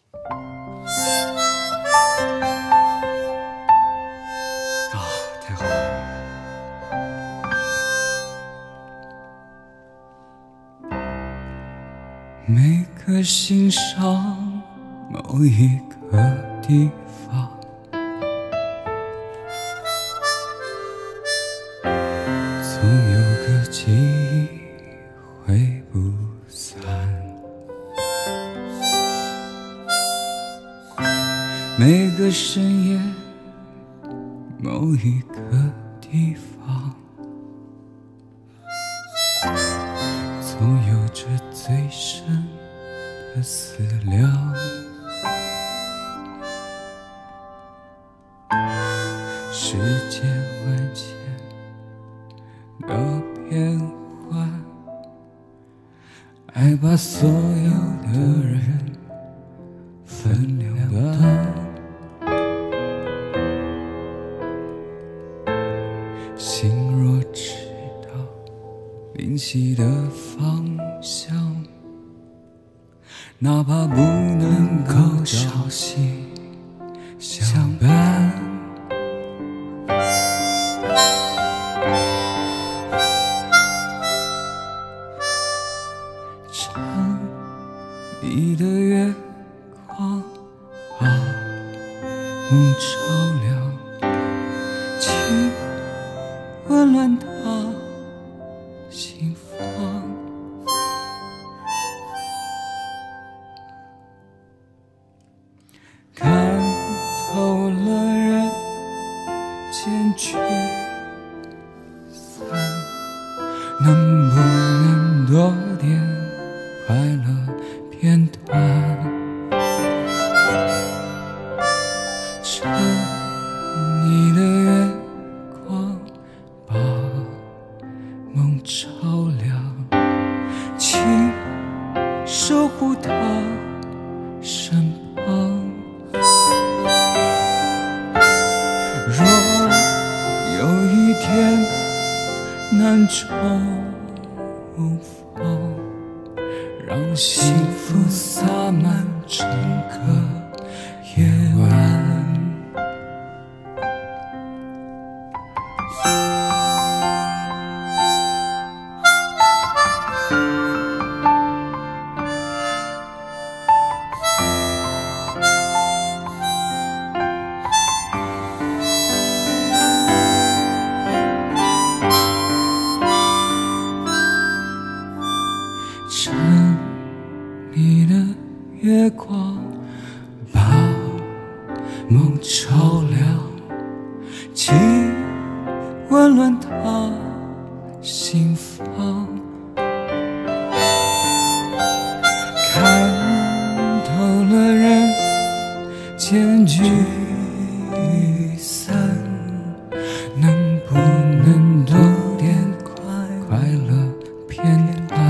太好了。每个欣赏某一个地方，总有个记忆挥不散。每个深夜某一个地方，总有着最深的思量。世界万千的变幻，爱把所有的人分两端。心若知道灵犀的方向，哪怕不能够朝夕相伴。城里的月光把梦照亮，请温暖他心房。看透了人间聚散，能不能多点快乐片段？城里的月光把梦照亮，请守护他身旁。若有一天难重逢，让幸福洒满整个夜晚。城里的月光把梦照亮，请温暖他心房。看透了人间聚散，能不能多点快乐片段？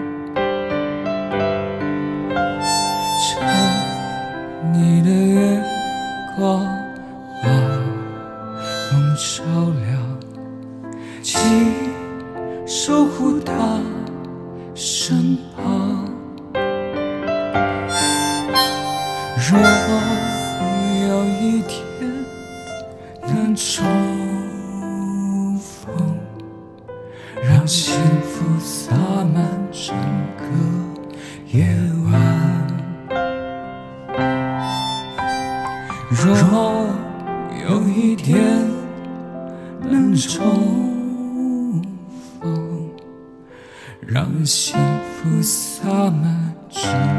城里的月光把梦照亮，请守护他身旁。若有一天能重逢，让幸福洒满整个夜晚。若有一天能重逢，让幸福洒满整